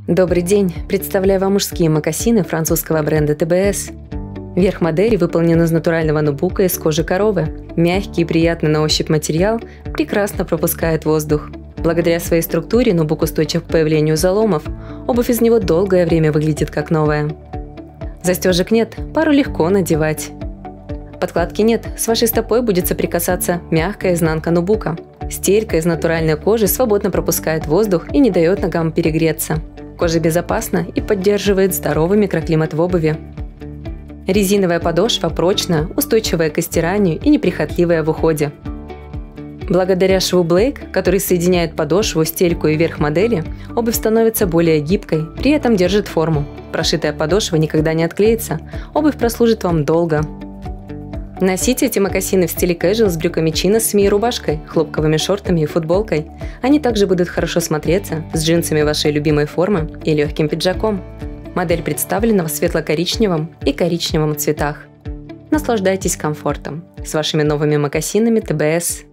Добрый день! Представляю вам мужские мокасины французского бренда ТБС. Верх модели выполнен из натурального нубука из кожи коровы. Мягкий и приятный на ощупь материал прекрасно пропускает воздух. Благодаря своей структуре нубук устойчив к появлению заломов. Обувь из него долгое время выглядит как новая. Застежек нет, пару легко надевать. Подкладки нет, с вашей стопой будет соприкасаться мягкая изнанка нубука. Стелька из натуральной кожи свободно пропускает воздух и не дает ногам перегреться. Кожа безопасна и поддерживает здоровый микроклимат в обуви. Резиновая подошва прочная, устойчивая к стиранию и неприхотливая в уходе. Благодаря шву Blake, который соединяет подошву, стельку и верх модели, обувь становится более гибкой, при этом держит форму. Прошитая подошва никогда не отклеится, обувь прослужит вам долго. Носите эти мокасины в стиле casual с брюками чинос и рубашкой, хлопковыми шортами и футболкой. Они также будут хорошо смотреться с джинсами вашей любимой формы и легким пиджаком. Модель представлена в светло-коричневом и коричневом цветах. Наслаждайтесь комфортом с вашими новыми мокасинами ТБС.